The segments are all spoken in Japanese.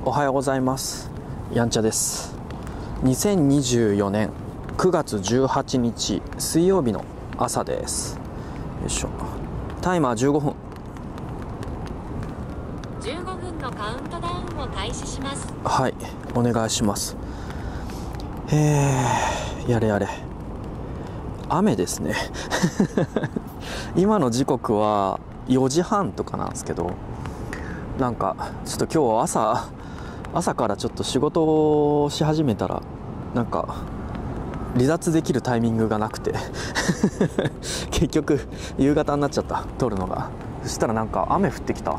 おはようございます。やんちゃです。2024年9月18日水曜日の朝です。よいしょ。タイマー15分。 15分のカウントダウンを開始します。 はい、お願いします。やれやれ。雨ですね今の時刻は4時半とかなんですけど、なんかちょっと今日朝からちょっと仕事をし始めたらなんか離脱できるタイミングがなくて結局夕方になっちゃった、撮るのが。そしたらなんか雨降ってきた。は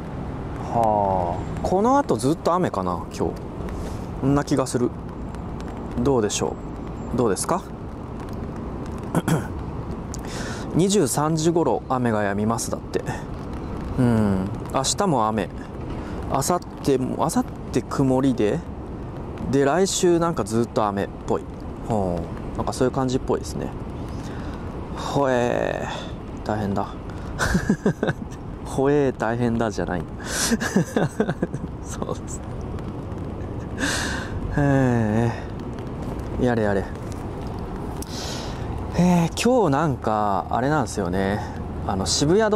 あ、この後ずっと雨かな今日。そんな気がする。どうでしょう、どうですか23時頃雨が止みますだって。明日も雨、明後日曇りで来週なんかずっと雨っぽい。なんかそういう感じっぽいですね。大変だ大変だじゃないそうですやれやれ。今日なんかあれなんですよね。渋谷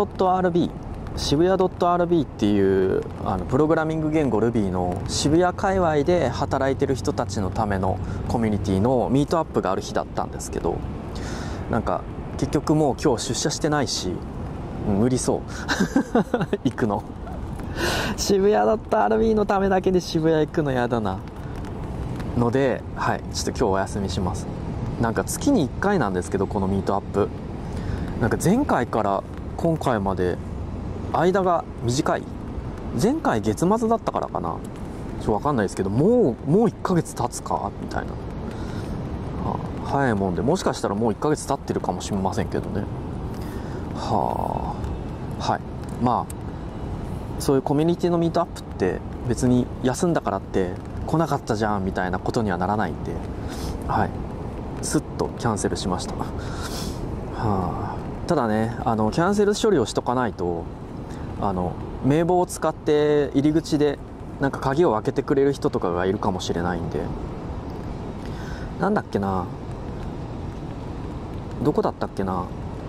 .rb っていうプログラミング言語 Ruby の渋谷界隈で働いてる人たちのためのコミュニティのミートアップがある日だったんですけど、なんか結局もう今日出社してないし、無理そう行くの渋谷 .rb のためだけで渋谷行くのやだなので、はい、ちょっと今日お休みします。なんか月に1回なんですけど、このミートアップなんか前回から今回まで間が短い。前回月末だったからかな、ちょっと分かんないですけど、もう1ヶ月経つかみたいな。早いもんで、もしかしたらもう1ヶ月経ってるかもしれませんけどね。はい、まあそういうコミュニティのミートアップって別に休んだからって来なかったじゃんみたいなことにはならないんで、はい、スッとキャンセルしました。ただね、キャンセル処理をしとかないと、名簿を使って入り口でなんか鍵を開けてくれる人とかがいるかもしれないんで、なんだっけな、どこだったっけな、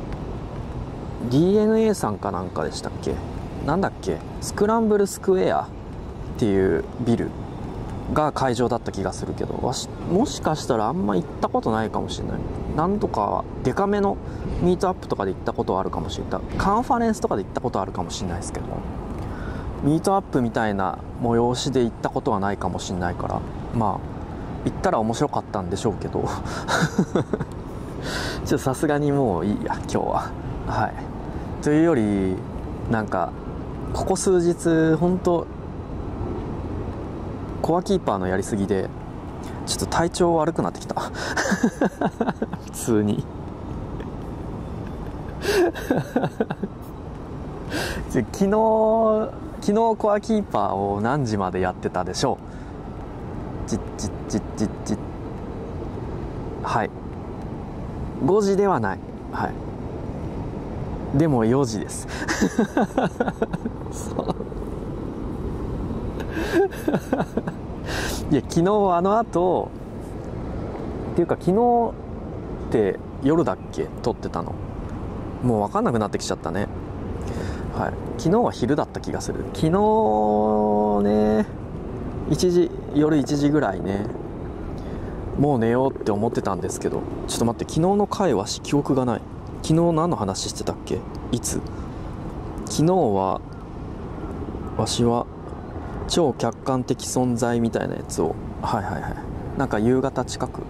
DNA さんかなんかでしたっけ、なんだっけ、スクランブルスクエアっていうビルが会場だった気がするけど、もしかしたらあんま行ったことないかもしれない。何度かデカめのミートアップとかで行ったことはあるかもしれない。カンファレンスとかで行ったことはあるかもしれないですけど、ミートアップみたいな催しで行ったことはないかもしれないから、まあ行ったら面白かったんでしょうけどちょっとさすがにもういいや今日は。はい、というよりなんかここ数日本当コアキーパーのやりすぎでちょっと体調悪くなってきた普通に昨日コアキーパーを何時までやってたでしょう。はい、5時ではない。はい、でも4時ですそういや昨日あの後っていうか、昨日って夜だっけ撮ってたの、もう分かんなくなってきちゃったね。はい、昨日は昼だった気がする。昨日ね、夜1時ぐらいね、もう寝ようって思ってたんですけど、ちょっと待って、昨日の回は記憶がない。昨日何の話してたっけ、いつ。昨日はわしは超客観的存在みたいなやつを、なんか夕方近く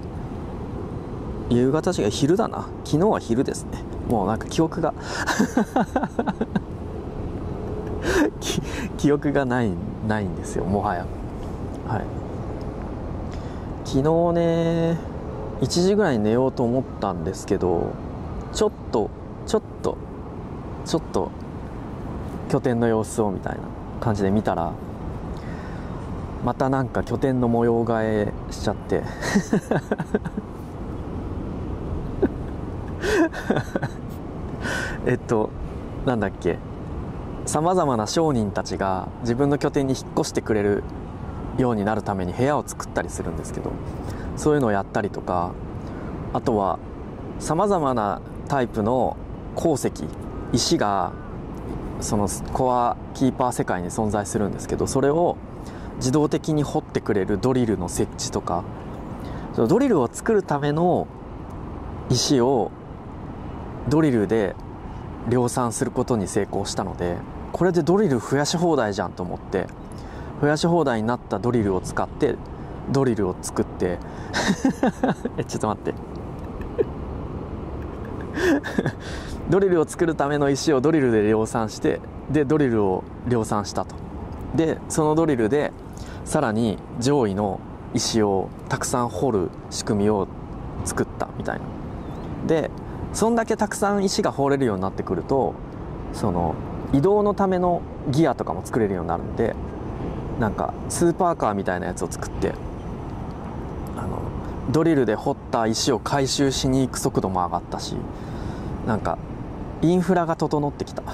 昼だな。昨日は昼ですね。もうなんか記憶が記憶がないんですよ、もはや。はい、昨日ね1時ぐらいに寝ようと思ったんですけど、ちょっと拠点の様子をみたいな感じで見たら、またなんか拠点の模様替えしちゃってなんだっけ、さまざまな商人たちが自分の拠点に引っ越してくれるようになるために部屋を作ったりするんですけど、そういうのをやったりとか、あとはさまざまなタイプの鉱石、石がそのコアキーパー世界に存在するんですけど、それを自動的に掘ってくれるドリルの設置とか、そのドリルを作るための石をドリルで量産することに成功したので、これでドリル増やし放題じゃんと思って、増やし放題になったドリルを使ってドリルを作ってちょっと待ってドリルを作るための石をドリルで量産して、でドリルを量産したと。でそのドリルでさらに上位の石をたくさん掘る仕組みを作ったみたいな。でそんだけたくさん石が掘れるようになってくると、その移動のためのギアとかも作れるようになるんで、なんかスーパーカーみたいなやつを作って、ドリルで掘った石を回収しに行く速度も上がったし、なんかインフラが整ってきた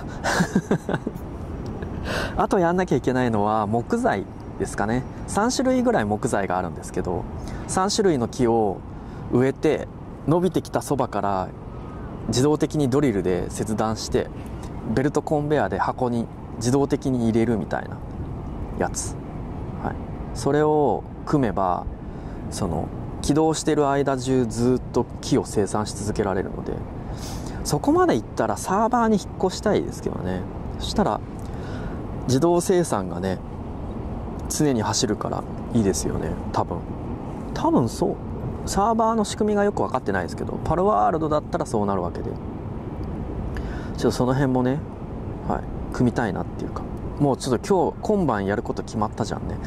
あとやんなきゃいけないのは木材ですかね。3種類ぐらい木材があるんですけど、3種類の木を植えて、伸びてきたそばから自動的にドリルで切断して、ベルトコンベヤーで箱に自動的に入れるみたいなやつ、はい、それを組めば、その起動してる間中ずっと木を生産し続けられるので、そこまでいったらサーバーに引っ越したいですけどね。そしたら自動生産がね常に走るからいいですよね。多分そう。サーバーの仕組みがよく分かってないですけど、パルワールドだったらそうなるわけで、ちょっとその辺もね、はい、組みたいなっていうか、もうちょっと今晩やること決まったじゃんね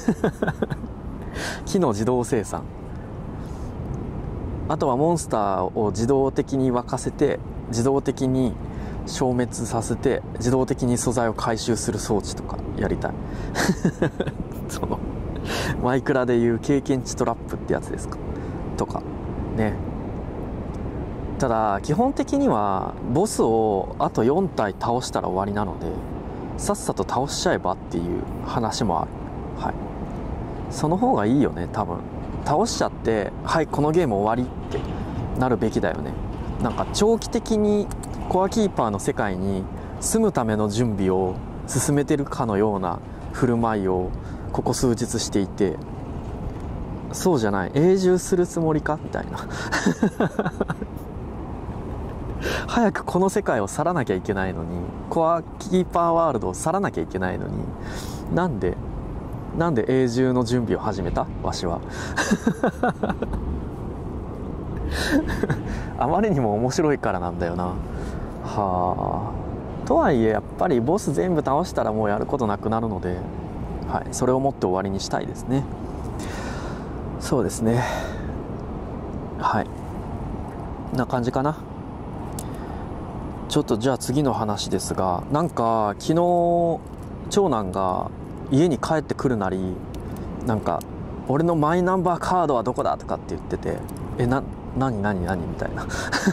木の自動生産、あとはモンスターを自動的に沸かせて、自動的に消滅させて、自動的に素材を回収する装置とかやりたいそのマイクラでいう経験値トラップってやつですかとかね。ただ基本的にはボスをあと4体倒したら終わりなので、さっさと倒しちゃえばっていう話もある。はい、その方がいいよね。多分倒しちゃって、はいこのゲーム終わりってなるべきだよね。なんか長期的にコアキーパーの世界に住むための準備を進めてるかのような振る舞いをここ数日していて、そうじゃない、永住するつもりかみたいな早くこの世界を去らなきゃいけないのに、コアキーパーワールドを去らなきゃいけないのに、なんで永住の準備を始めたわしはあまりにも面白いからなんだよな。はあ。とはいえやっぱりボス全部倒したらもうやることなくなるので、はい、それをもって終わりにしたいですね。そうですね。はい、こんな感じかな。ちょっとじゃあ次の話ですが、なんか昨日長男が家に帰ってくるなり、なんか俺のマイナンバーカードはどこだとかって言ってて、何みたいな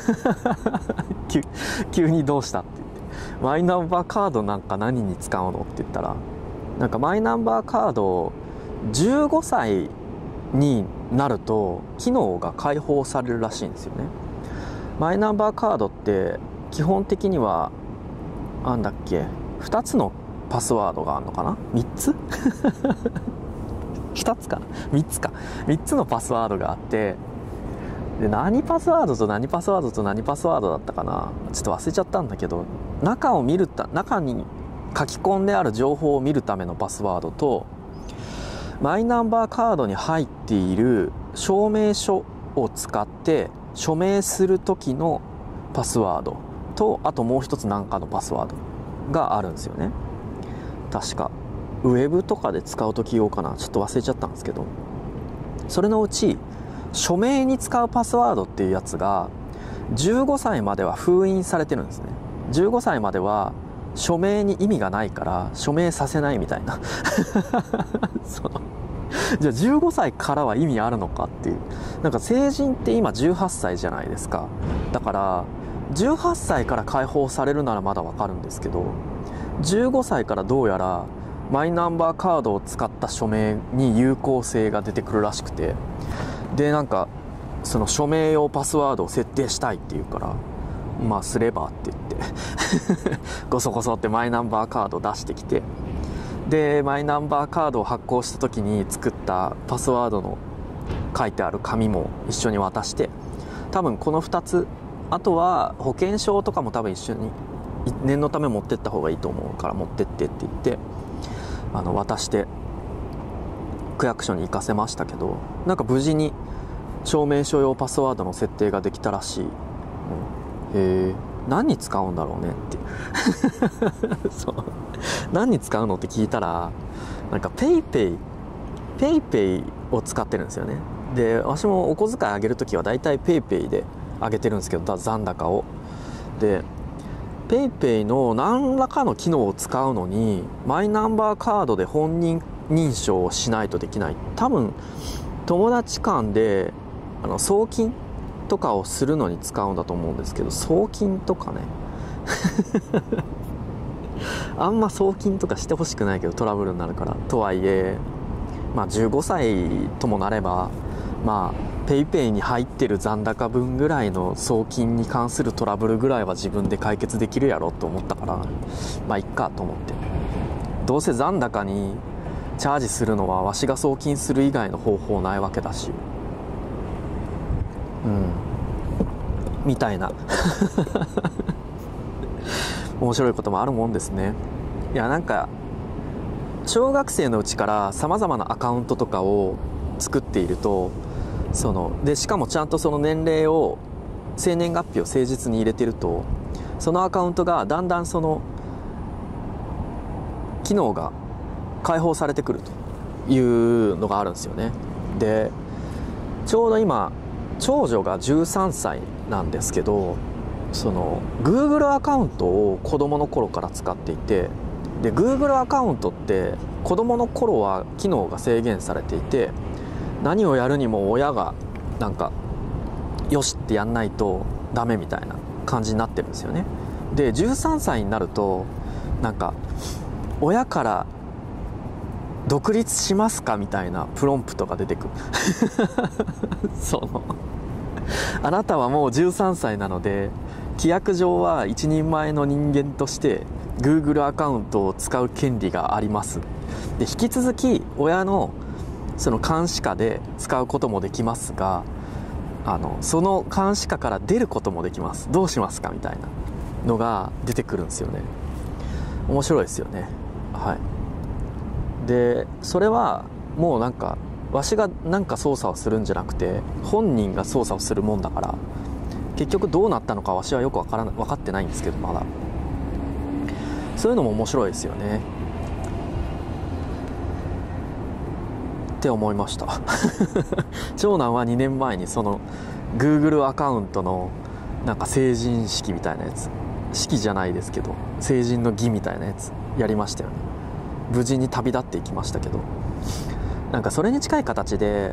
急にどうしたって言って、マイナンバーカードなんか何に使うのって言ったら、なんかマイナンバーカード15歳になると機能が解放されるらしいんですよね。マイナンバーカードって基本的にはなんだっけ、2つのパスワードがあるのかな、3つ2つか3つか、3つのパスワードがあって、で何パスワードと何パスワードと何パスワードだったかな、ちょっと忘れちゃったんだけど、中に書き込んである情報を見るためのパスワードと、マイナンバーカードに入っている証明書を使って署名する時のパスワードと、あともう一つ何かのパスワードがあるんですよね。確かウェブとかで使う時用かな、ちょっと忘れちゃったんですけど、それのうち署名に使うパスワードっていうやつが15歳までは封印されてるんですね。15歳までは署名に意味がないから署名させないみたいなじゃあ15歳からは意味あるのかっていう。なんか成人って今18歳じゃないですか。だから18歳から解放されるならまだわかるんですけど、15歳からどうやらマイナンバーカードを使った署名に有効性が出てくるらしくて、でなんかその署名用パスワードを設定したいっていうから、まあすればって言ってごそごそってマイナンバーカードを出してきて、でマイナンバーカードを発行した時に作ったパスワードの書いてある紙も一緒に渡して、多分この2つ、あとは保険証とかも多分一緒に念のため持ってった方がいいと思うから持ってってって言って渡して区役所に行かせましたけど、なんか無事に証明書用パスワードの設定ができたらしい。へえ、何に使うんだろうねってそう、何に使うのって聞いたら、なんかペイペイを使ってるんですよね。で私もお小遣いあげるときはだいたいペイペイであげてるんですけど、残高を。でペイペイの何らかの機能を使うのにマイナンバーカードで本人認証をしないとできない。多分友達間で送金とかをするのに使うんだと思うんですけど、送金とかねあんま送金とかしてほしくないけどトラブルになるから。とはいえまあ15歳ともなれば、まあペイペイに入ってる残高分ぐらいの送金に関するトラブルぐらいは自分で解決できるやろと思ったから、まあいっかと思って、どうせ残高にチャージするのはわしが送金する以外の方法ないわけだし、みたいな面白いこともあるもんですね。いやなんか小学生のうちからさまざまなアカウントとかを作っていると、でしかもちゃんとその年齢を生年月日を誠実に入れてると、そのアカウントがだんだんその機能が解放されてくるというのがあるんですよね。でちょうど今長女が13歳なんですけど、Google アカウントを子供の頃から使っていて、で Google アカウントって子供の頃は機能が制限されていて、何をやるにも親がなんかよしってやんないとダメみたいな感じになってるんですよね。で13歳になるとなんか親から独立しますかみたいなプロンプトが出てくるあなたはもう13歳なので規約上は一人前の人間として Google アカウントを使う権利があります。で引き続き親のその監視下で使うこともできますが、その監視下から出ることもできます。どうしますかみたいなのが出てくるんですよね。面白いですよね。はい。でそれはもうなんかわしがなんか操作をするんじゃなくて本人が操作をするもんだから、結局どうなったのかわしはよく分かってないんですけど、まだそういうのも面白いですよねって思いました長男は2年前にその Google アカウントのなんか成人式みたいなやつ、式じゃないですけど成人の儀みたいなやつやりましたよね。無事に旅立っていきましたけど、なんかそれに近い形で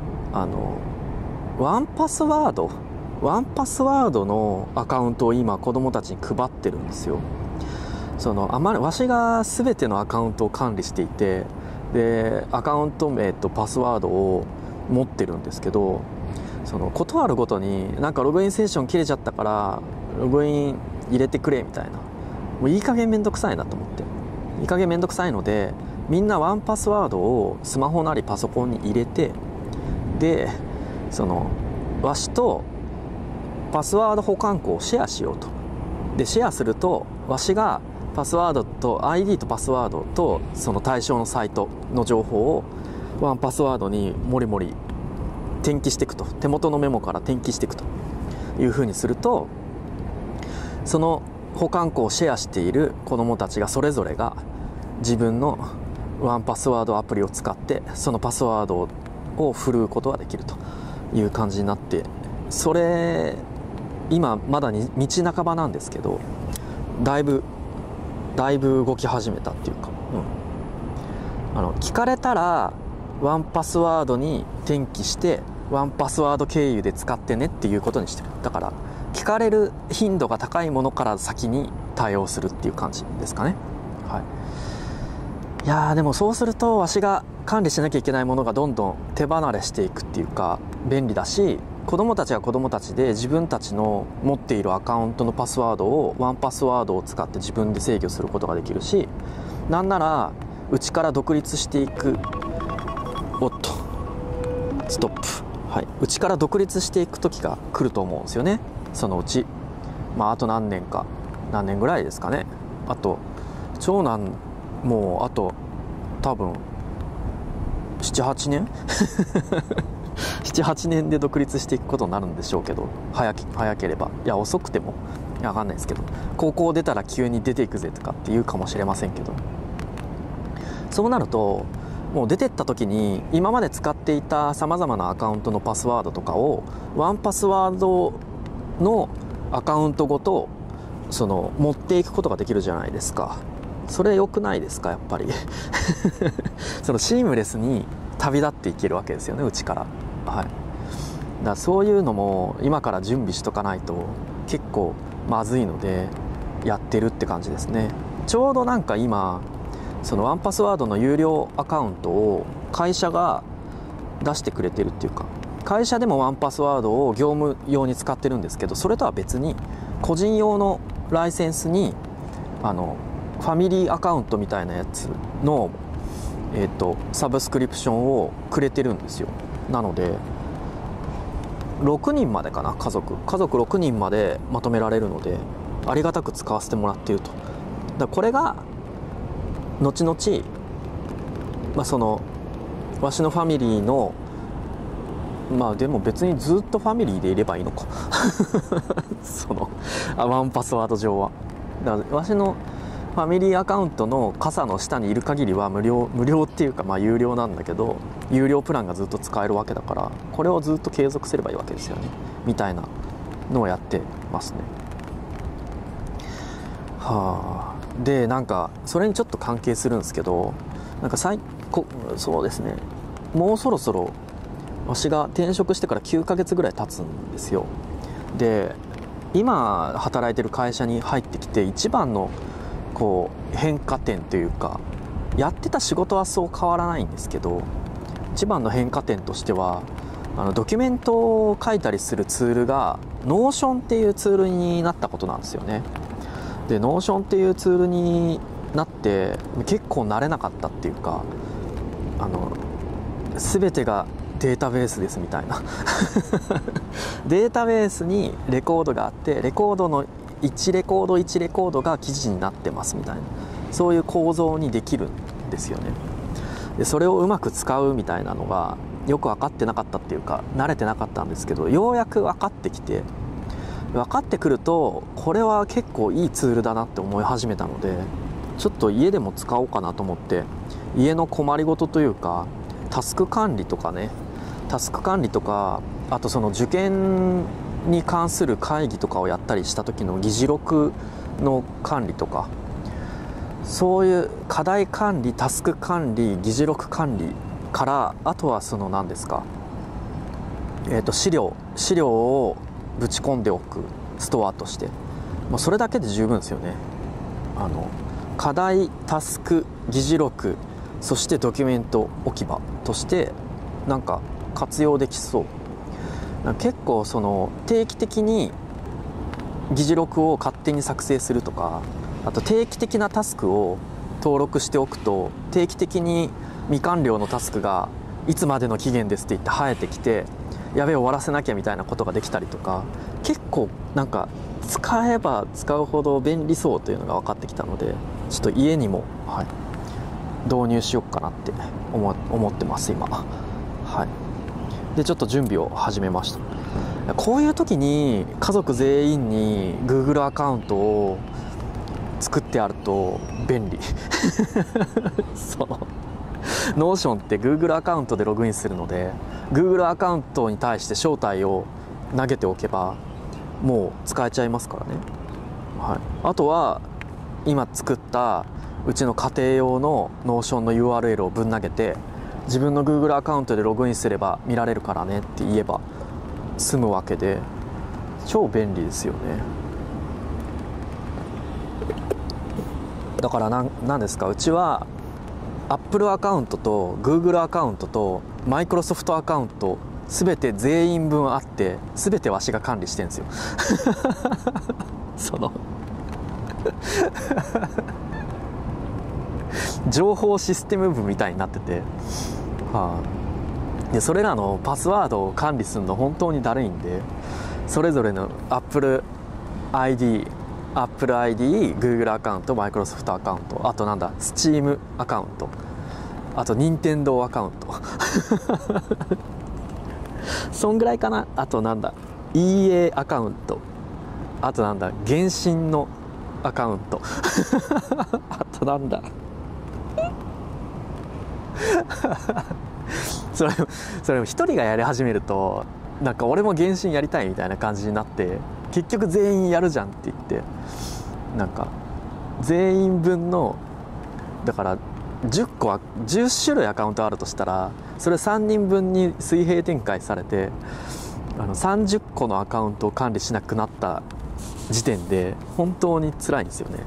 ワンパスワードのアカウントを今子供たちに配ってるんですよ。わしが全てのアカウントを管理していて、でアカウント名とパスワードを持ってるんですけど、ことあるごとになんかログインセッション切れちゃったからログイン入れてくれみたいな、もういい加減めんどくさいなと思って、いい加減めんどくさいのでみんなワンパスワードをスマホなりパソコンに入れて、でわしとパスワード保管庫をシェアしようと。でシェアするとわしがパスワードと ID とパスワードとその対象のサイトの情報をワンパスワードにもりもり転記していくと、手元のメモから転記していくというふうにすると、その保管庫をシェアしている子どもたちがそれぞれが自分のワンパスワードアプリを使ってそのパスワードを振るうことができるという感じになって、それ今まだに道半ばなんですけど、だいぶ動き始めたっていうか、聞かれたらワンパスワードに転記してワンパスワード経由で使ってねっていうことにしてる。だから聞かれる頻度が高いものから先に対応するっていう感じですかね。はい。 いやーでもそうするとわしが管理しなきゃいけないものがどんどん手離れしていくっていうか便利だし、子供たちは子供たちで自分たちの持っているアカウントのパスワードをワンパスワードを使って自分で制御することができるし、なんならうちから独立していく、おっとストップ、はい、うちから独立していく時が来ると思うんですよね。そのうちあと何年ぐらいですかね。あと長男もうあと多分 7,8 年7,8 年で独立していくことになるんでしょうけど、早ければ、いや遅くても分かんないですけど、高校出たら急に出ていくぜとかって言うかもしれませんけど、そうなるともう出てった時に今まで使っていたさまざまなアカウントのパスワードとかをワンパスワードのアカウントごと持っていくことができるじゃないですか。それ良くないですか、やっぱりシームレスに旅立っていけるわけですよね、うちから。はい、だからそういうのも今から準備しとかないと結構まずいのでやってるって感じですね。ちょうどなんか今ワンパスワードの有料アカウントを会社が出してくれてるっていうか、会社でもワンパスワードを業務用に使ってるんですけど、それとは別に個人用のライセンスにファミリーアカウントみたいなやつの、サブスクリプションをくれてるんですよ。なので6人までかな、家族6人までまとめられるのでありがたく使わせてもらっていると。だこれが後々、わしのファミリーのでも別にずっとファミリーでいればいいのかワンパスワード上は。だからわしのファミリーアカウントの傘の下にいる限りは無料っていうか有料なんだけど、有料プランがずっと使えるわけだから、これをずっと継続すればいいわけですよね、みたいなのをやってますね。でなんかそれにちょっと関係するんですけど、なんかそうですね、もうそろそろわしが転職してから9ヶ月ぐらい経つんですよ。で今働いてる会社に入ってきて一番の変化点というか、やってた仕事はそう変わらないんですけど、一番の変化点としてはドキュメントを書いたりするツールが Notion っていうツールになったことなんですよね。で Notion っていうツールになって結構慣れなかったっていうか、全てがデータベースですみたいなデータベースにレコードがあって、レコードの1レコードが記事になってますみたいな、そういう構造にできるんですよね。でそれをうまく使うみたいなのがよく分かってなかったっていうか、慣れてなかったんですけど、ようやく分かってきて、分かってくるとこれは結構いいツールだなって思い始めたので、ちょっと家でも使おうかなと思って、家の困りごとというかタスク管理とか、あと受験に関する会議とかをやったりした時の議事録の管理とか、そういう課題管理、タスク管理、議事録管理から、あとは何ですか、資料をぶち込んでおくストアとして、もうそれだけで十分ですよね。課題、タスク、議事録、そしてドキュメント置き場としてなんか活用できそう。結構定期的に議事録を勝手に作成するとか、あと定期的なタスクを登録しておくと、定期的に未完了のタスクがいつまでの期限ですって言って生えてきて、やべえ終わらせなきゃみたいなことができたりとか、結構なんか使えば使うほど便利そうというのが分かってきたので、ちょっと家にも、導入しようかなって思ってます今。でちょっと準備を始めました。こういう時に家族全員に Google アカウントを作ってあると便利Notion って Google アカウントでログインするので、 Google アカウントに対して招待を投げておけばもう使えちゃいますからね。あとは今作ったうちの家庭用の Notion の URL をぶん投げて、自分の Google アカウントでログインすれば見られるからねって言えば済むわけで、超便利ですよね。だからなんですか、うちは Apple アカウントと Google アカウントと Microsoft アカウント全て全員分あって、全てわしが管理してるんですよその情報システム部みたいになってて、でそれらのパスワードを管理するの本当にだるいんで、それぞれの Apple ID、Google アカウント、Microsoft アカウント、あとなんだ Steam アカウント、あと Nintendo アカウントそんぐらいかな。あとなんだ EA アカウント、あとなんだ原神のアカウントあとなんだそれを一人がやり始めると、なんか俺も原神やりたいみたいな感じになって、結局全員やるじゃんって言って、なんか全員分のだから10種類アカウントあるとしたら、それ3人分に水平展開されて、30個のアカウントを管理しなくなった時点で本当に辛いんですよね。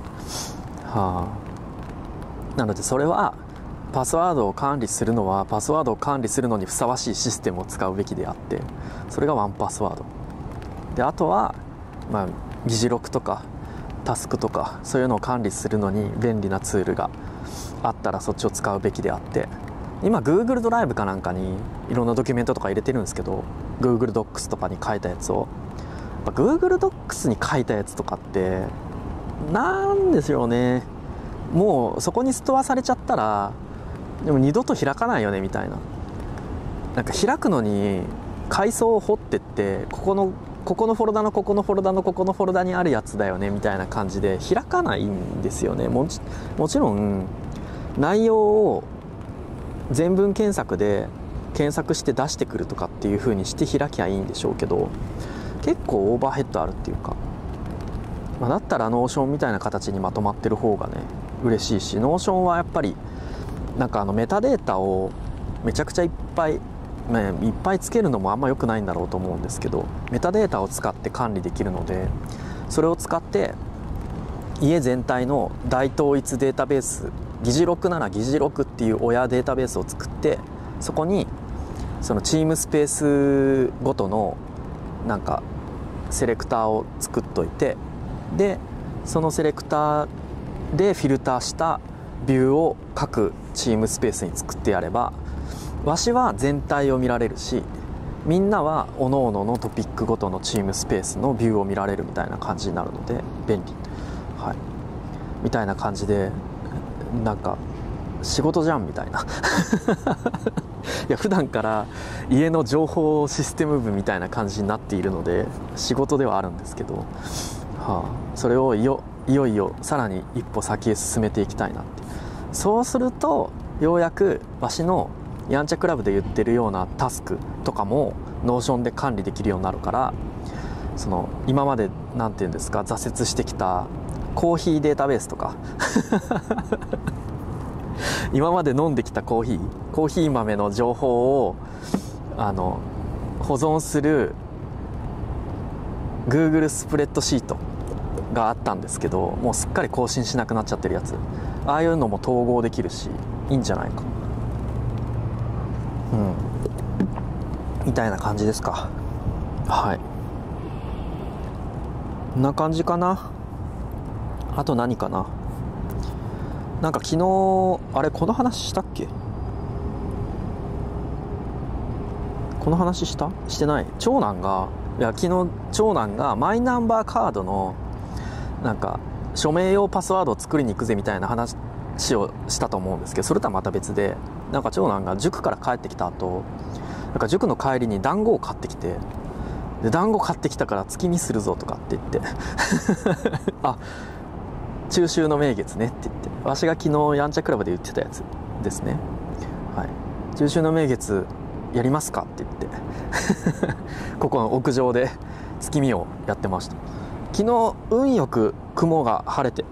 なのでそれはパスワードを管理するのはパスワードを管理するのにふさわしいシステムを使うべきであって、それがワンパスワードで、あとは議事録とかタスクとかそういうのを管理するのに便利なツールがあったらそっちを使うべきであって、今 Google ドライブかなんかにいろんなドキュメントとか入れてるんですけど、 Google Docs とかに書いたやつを、Google Docs に書いたやつとかってなんですよね、もうそこにストアされちゃったらでも二度と開かないよねみたいな、なんか開くのに階層を掘ってって、ここのフォルダのここのフォルダのここのフォルダにあるやつだよねみたいな感じで開かないんですよね。もちろん内容を全文検索で検索して出してくるとかっていう風にして開きゃいいんでしょうけど、結構オーバーヘッドあるっていうか、だったらノーションみたいな形にまとまってる方がね嬉しいし、ノーションはやっぱりなんかメタデータをめちゃくちゃいっぱいつけるのもあんま良くないんだろうと思うんですけど、メタデータを使って管理できるので、それを使って家全体の大統一データベース、議事録なら議事録っていう親データベースを作って、そこにそのチームスペースごとのなんかセレクターを作っといて、でそのセレクターでフィルターしたビューを各チームスペースに作ってやれば、わしは全体を見られるし、みんなは各々のトピックごとのチームスペースのビューを見られるみたいな感じになるので便利、みたいな感じで、なんか仕事じゃんみたいないや普段から家の情報システム部みたいな感じになっているので仕事ではあるんですけど、それをいよいよさらに一歩先へ進めていきたいなって。そうするとようやくわしのやんちゃクラブで言ってるようなタスクとかもノーションで管理できるようになるから、その今までなんていうんですか、挫折してきたコーヒーデータベースとか今まで飲んできたコーヒー豆の情報を保存する Google スプレッドシートがあったんですけど、もうすっかり更新しなくなっちゃってるやつ、ああいうのも統合できるしいいんじゃないか、みたいな感じですか。こんな感じかな。あと何かな。なんか昨日あれこの話したっけ？この話してない。昨日長男がマイナンバーカードのなんか署名用パスワードを作りに行くぜみたいな話をしたと思うんですけど、それとはまた別で、なんか長男が塾から帰ってきた後、なんか塾の帰りに団子を買ってきて、で団子買ってきたから月見するぞとかって言ってあ、中秋の名月ねって言って、わしが昨日やんちゃクラブで言ってたやつですね。中秋の名月やりますかって言ってここの屋上で月見をやってました。昨日運よく雲が晴れて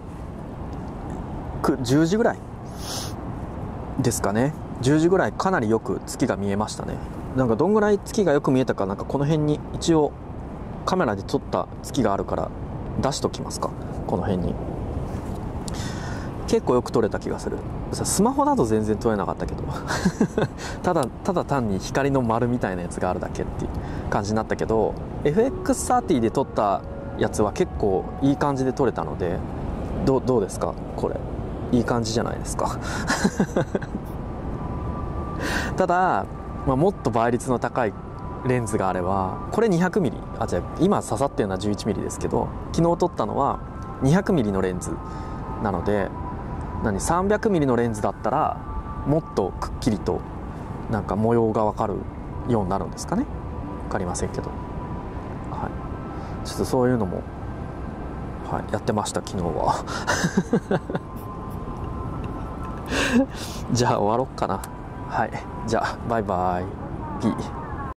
10時ぐらいですかね、10時ぐらいかなりよく月が見えましたね。なんかどんぐらい月がよく見えたか、なんかこの辺に一応カメラで撮った月があるから出しときますか、この辺に。 結構よく撮れた気がする。スマホだと全然撮れなかったけどただ単に光の丸みたいなやつがあるだけっていう感じになったけど、 FX30 で撮ったやつは結構いい感じで撮れたので、どうですかこれ。いい感じじゃないですかただ、もっと倍率の高いレンズがあれば、これ 200mm、 じゃあ今刺さってるのは 11mm ですけど、昨日撮ったのは 200mm のレンズなので、300mm のレンズだったらもっとくっきりとなんか模様が分かるようになるんですかね。分かりませんけど、はい、ちょっとそういうのも、はい、やってました昨日はじゃあ終わろっかな。はい、じゃあバイバイ。ピー。